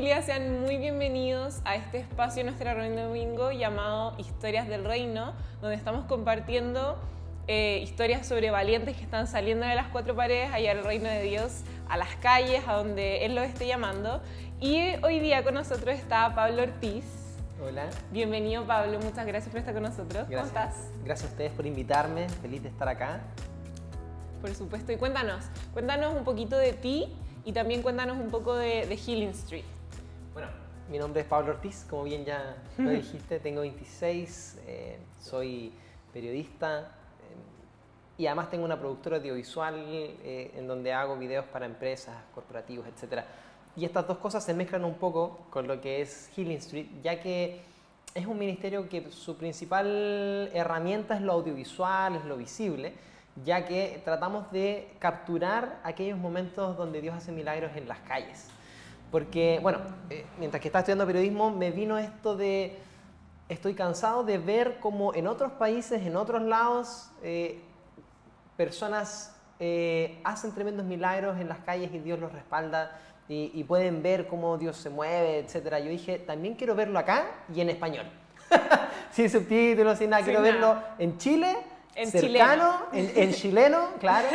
familia, sean muy bienvenidos a este espacio de nuestra reunión de domingo llamado Historias del Reino, donde estamos compartiendo historias sobre valientes que están saliendo de las cuatro paredes allá al reino de Dios, a las calles, a donde Él los esté llamando. Y hoy día con nosotros está Pablo Ortiz. Hola. Bienvenido, Pablo, muchas gracias por estar con nosotros. Gracias. ¿Cómo estás? Gracias a ustedes por invitarme, feliz de estar acá. Por supuesto, y cuéntanos un poquito de ti y también cuéntanos un poco de Healing Street. Bueno, mi nombre es Pablo Ortiz, como bien ya lo dijiste, tengo 26, soy periodista y además tengo una productora audiovisual en donde hago videos para empresas, corporativos, etc. Y estas dos cosas se mezclan un poco con lo que es Healing Street, ya que es un ministerio que su principal herramienta es lo audiovisual, es lo visible, ya que tratamos de capturar aquellos momentos donde Dios hace milagros en las calles. Porque, bueno, mientras que estaba estudiando periodismo, me vino esto de, estoy cansado de ver cómo en otros países, en otros lados, personas hacen tremendos milagros en las calles y Dios los respalda y pueden ver cómo Dios se mueve, etc. Yo dije, también quiero verlo acá y en español. Sin subtítulos, sin nada, quiero verlo en Chile, en cercano, chileno. En chileno, claro.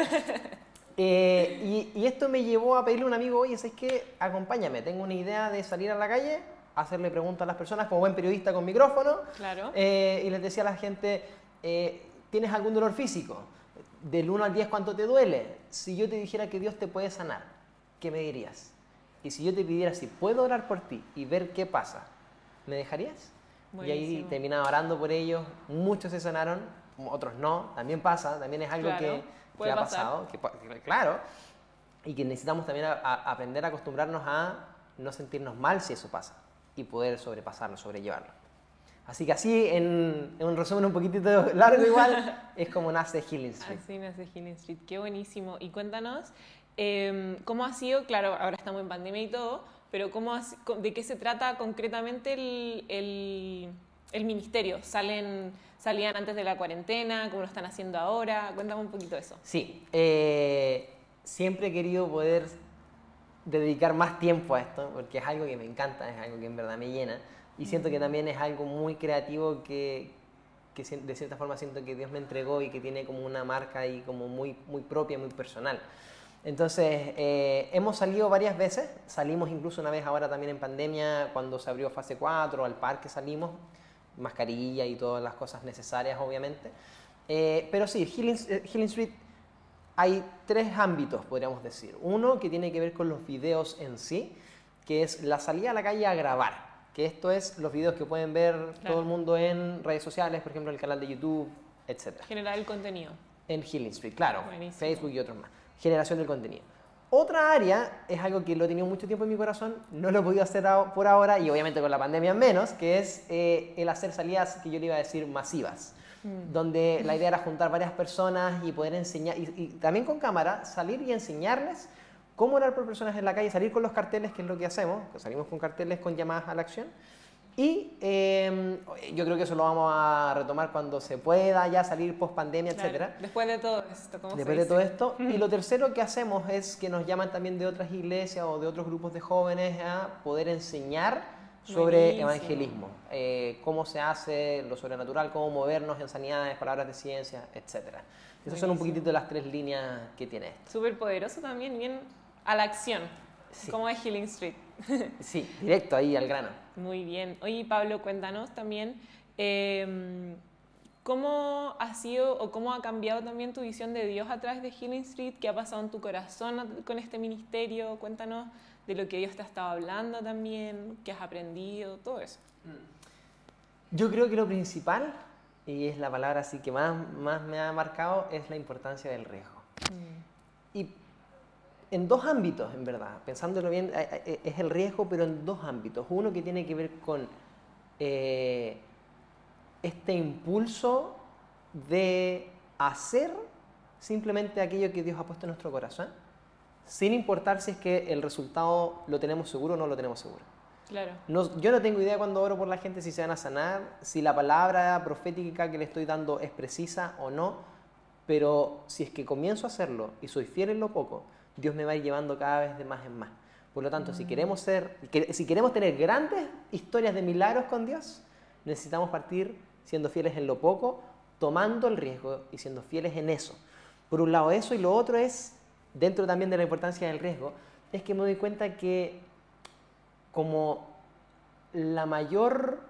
Y esto me llevó a pedirle a un amigo, oye, ¿sabes qué? Acompáñame, tengo una idea de salir a la calle, hacerle preguntas a las personas como buen periodista con micrófono. Claro. Y les decía a la gente, ¿tienes algún dolor físico? Del 1 al 10, ¿cuánto te duele? Si yo te dijera que Dios te puede sanar, ¿qué me dirías? Y si yo te pidiera si puedo orar por ti y ver qué pasa, ¿me dejarías? Buenísimo. Y ahí terminaba orando por ellos, muchos se sanaron, otros no, también pasa, también es algo claro, que ha pasado, claro, y que necesitamos también aprender a acostumbrarnos a no sentirnos mal si eso pasa y poder sobrepasarlo, sobrellevarlo. Así que así, en un resumen un poquitito largo igual, es como nace Healing Street. Así nace Healing Street, qué buenísimo. Y cuéntanos, ¿cómo ha sido? Claro, ahora estamos en pandemia y todo, pero ¿de qué se trata concretamente el ministerio? ¿Salían antes de la cuarentena? ¿Cómo lo están haciendo ahora? Cuéntame un poquito de eso. Sí, siempre he querido poder dedicar más tiempo a esto, porque es algo que me encanta, es algo que en verdad me llena, y siento que también es algo muy creativo que de cierta forma siento que Dios me entregó y que tiene como una marca ahí como muy, muy propia, muy personal. Entonces, hemos salido varias veces, salimos incluso una vez ahora también en pandemia, cuando se abrió fase 4, al parque salimos, mascarilla y todas las cosas necesarias obviamente. Pero sí, Healing Street hay tres ámbitos, podríamos decir. Uno que tiene que ver con los videos en sí, que es la salida a la calle a grabar, que esto es los videos que pueden ver todo el mundo en redes sociales, por ejemplo el canal de YouTube, etc. Generar el contenido. En Healing Street, claro, buenísimo. Facebook y otros más. Generación del contenido. Otra área es algo que lo he tenido mucho tiempo en mi corazón, no lo he podido hacer por ahora y obviamente con la pandemia menos, que es el hacer salidas que yo le iba a decir masivas, donde la idea era juntar varias personas y poder enseñar, y también con cámara, salir y enseñarles cómo orar por personas en la calle, salir con los carteles, que es lo que hacemos, salimos con carteles con llamadas a la acción. Y yo creo que eso lo vamos a retomar cuando se pueda ya salir post pandemia, claro, etc. Después de todo esto, ¿cómo Después de todo esto. Y lo tercero que hacemos es que nos llaman también de otras iglesias o de otros grupos de jóvenes a poder enseñar sobre evangelismo. Cómo se hace lo sobrenatural, cómo movernos en sanidades, palabras de ciencia, etc. Esas son un poquitito de las tres líneas que tiene esto. Súper poderoso también, bien a la acción. Sí. ¿Cómo es Healing Street? Sí, directo ahí al grano. Muy bien. Oye, Pablo, cuéntanos también cómo ha sido o cómo ha cambiado también tu visión de Dios a través de Healing Street, qué ha pasado en tu corazón con este ministerio, cuéntanos de lo que Dios te ha estado hablando también, qué has aprendido, todo eso. Yo creo que lo principal, y es la palabra así que más me ha marcado, es la importancia del riesgo. Y en dos ámbitos, en verdad, pensándolo bien, es el riesgo, pero en dos ámbitos. Uno que tiene que ver con este impulso de hacer simplemente aquello que Dios ha puesto en nuestro corazón, sin importar si es que el resultado lo tenemos seguro o no lo tenemos seguro. Claro. Yo no tengo idea cuando oro por la gente si se van a sanar, si la palabra profética que le estoy dando es precisa o no, pero si es que comienzo a hacerlo y soy fiel en lo poco, Dios me va a ir llevando cada vez de más en más. Por lo tanto, si queremos tener grandes historias de milagros con Dios, necesitamos partir siendo fieles en lo poco, tomando el riesgo y siendo fieles en eso. Por un lado eso, y lo otro es, dentro también de la importancia del riesgo, es que me doy cuenta que como la mayor,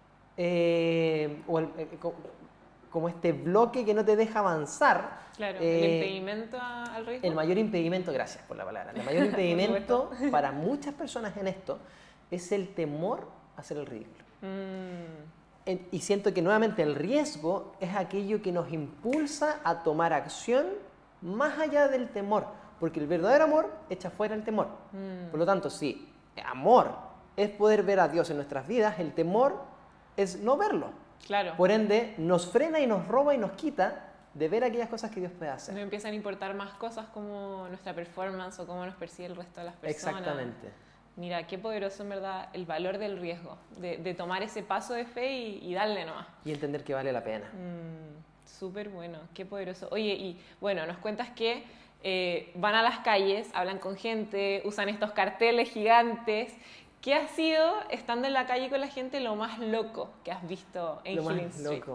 como este bloque que no te deja avanzar. Claro, el impedimento al riesgo. El mayor impedimento, gracias por la palabra, el mayor impedimento para muchas personas en esto es el temor a hacer el ridículo. Y siento que nuevamente el riesgo es aquello que nos impulsa a tomar acción más allá del temor, porque el verdadero amor echa fuera el temor. Por lo tanto, si amor es poder ver a Dios en nuestras vidas, el temor es no verlo. Claro. Por ende, nos frena y nos roba y nos quita de ver aquellas cosas que Dios puede hacer. Nos empiezan a importar más cosas como nuestra performance o cómo nos percibe el resto de las personas. Exactamente. Mira, qué poderoso en verdad el valor del riesgo, de tomar ese paso de fe y darle nomás. Y entender que vale la pena. Súper bueno, qué poderoso. Oye, y bueno, nos cuentas que van a las calles, hablan con gente, usan estos carteles gigantes. ¿Qué ha sido, estando en la calle con la gente, lo más loco que has visto en Healing Street? Loco.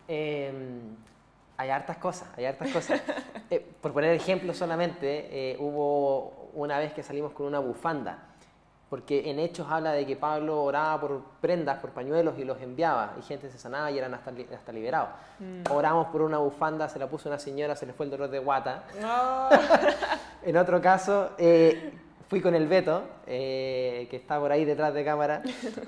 Hay hartas cosas, por poner ejemplo solamente, hubo una vez que salimos con una bufanda, porque en Hechos habla de que Pablo oraba por prendas, por pañuelos y los enviaba, y gente se sanaba y eran hasta liberados. Oramos por una bufanda, se la puso una señora, se le fue el dolor de guata. No. En otro caso, fui con el Beto, que está por ahí detrás de cámara.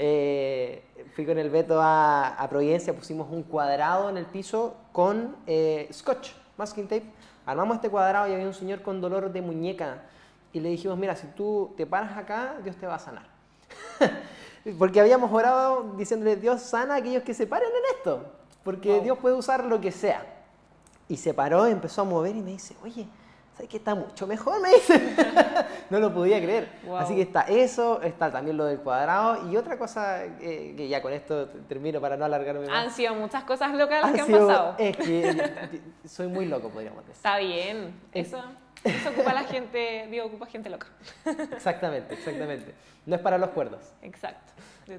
Fui con el Beto a Providencia, pusimos un cuadrado en el piso con scotch, masking tape. Armamos este cuadrado y había un señor con dolor de muñeca. Y le dijimos, mira, si tú te paras acá, Dios te va a sanar. Porque habíamos orado diciéndole, Dios sana a aquellos que se paren en esto. Porque Dios puede usar lo que sea. Y se paró, empezó a mover y me dice, oye, ¿sabes que está mucho mejor? Me dice. No lo podía creer. Wow. Así que está eso, está también lo del cuadrado. Y otra cosa, que ya con esto termino para no alargarme más. Han sido muchas cosas locas las que han pasado. Es que soy muy loco, podríamos decir. Está bien. Eso ocupa la gente, digo, ocupa gente loca. Exactamente. No es para los cuerdos. Exacto.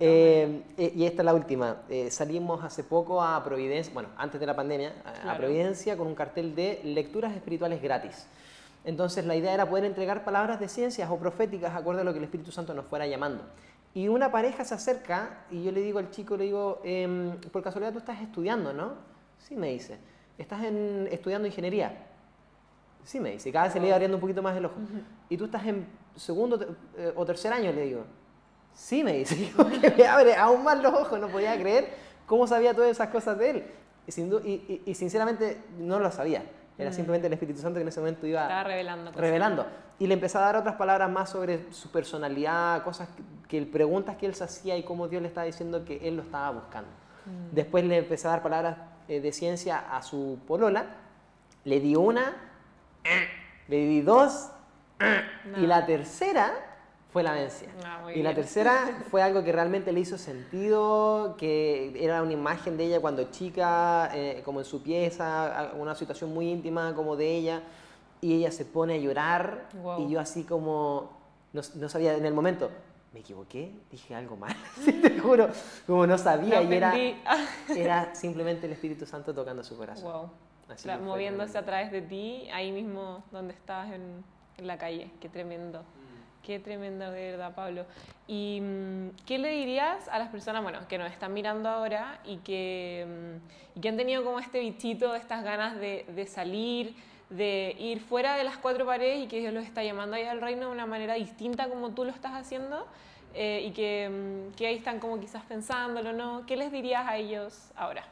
Y esta es la última. Salimos hace poco a Providencia, bueno, antes de la pandemia, a Providencia con un cartel de lecturas espirituales gratis. Entonces la idea era poder entregar palabras de ciencias o proféticas acorde a lo que el Espíritu Santo nos fuera llamando. Y una pareja se acerca y yo le digo al chico, por casualidad tú estás estudiando, ¿no? Sí, me dice. ¿Estás estudiando ingeniería? Sí, me dice. Cada vez se le iba abriendo un poquito más el ojo. ¿Y tú estás en segundo o tercer año? Le digo. Sí, me dice. Digo, que me abre aún más los ojos. No podía creer cómo sabía todas esas cosas de él. Y sinceramente no lo sabía. Era simplemente el Espíritu Santo que en ese momento iba estaba revelando. Y le empezó a dar otras palabras más sobre su personalidad, cosas preguntas que él se hacía y cómo Dios le estaba diciendo que él lo estaba buscando. Después le empezó a dar palabras de ciencia a su polola. Le di una, le di dos, y la tercera fue la vencia. Y la tercera fue algo que realmente le hizo sentido, que era una imagen de ella cuando chica, como en su pieza, una situación muy íntima como de ella, y ella se pone a llorar, y yo así como, no sabía en el momento, me equivoqué, dije algo mal, sí, te juro, como no sabía, y era simplemente el Espíritu Santo tocando su corazón. Wow. Moviéndose a través de ti, ahí mismo donde estabas en la calle. Qué tremendo. Qué tremendo, de verdad, Pablo. ¿Y qué le dirías a las personas, bueno, que nos están mirando ahora y que han tenido como este bichito, estas ganas de salir, de ir fuera de las cuatro paredes y que Dios los está llamando allá al reino de una manera distinta como tú lo estás haciendo y que ahí están como quizás pensándolo, ¿no? ¿Qué les dirías a ellos ahora?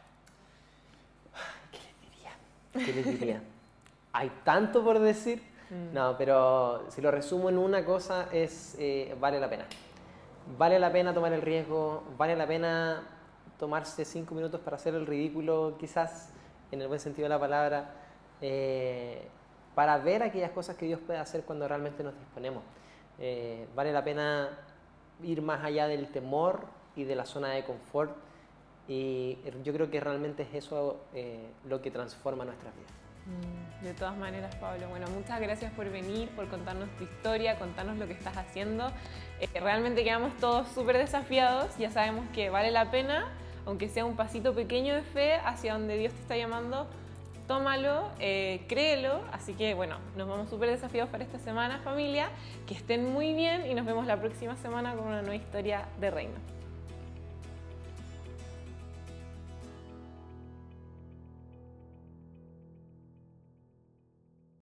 ¿Qué les diría? Hay tanto por decir. No, pero si lo resumo en una cosa es, vale la pena. Vale la pena tomar el riesgo, vale la pena tomarse 5 minutos para hacer el ridículo, quizás, en el buen sentido de la palabra, para ver aquellas cosas que Dios puede hacer cuando realmente nos disponemos. Vale la pena ir más allá del temor y de la zona de confort. Y yo creo que realmente es eso lo que transforma nuestras vidas. De todas maneras, Pablo, bueno, muchas gracias por venir, por contarnos tu historia, contarnos lo que estás haciendo. Realmente quedamos todos súper desafiados, ya sabemos que vale la pena, aunque sea un pasito pequeño de fe hacia donde Dios te está llamando, tómalo, créelo. Así que bueno, nos vamos súper desafiados para esta semana, familia. Que estén muy bien y nos vemos la próxima semana con una nueva historia de reino.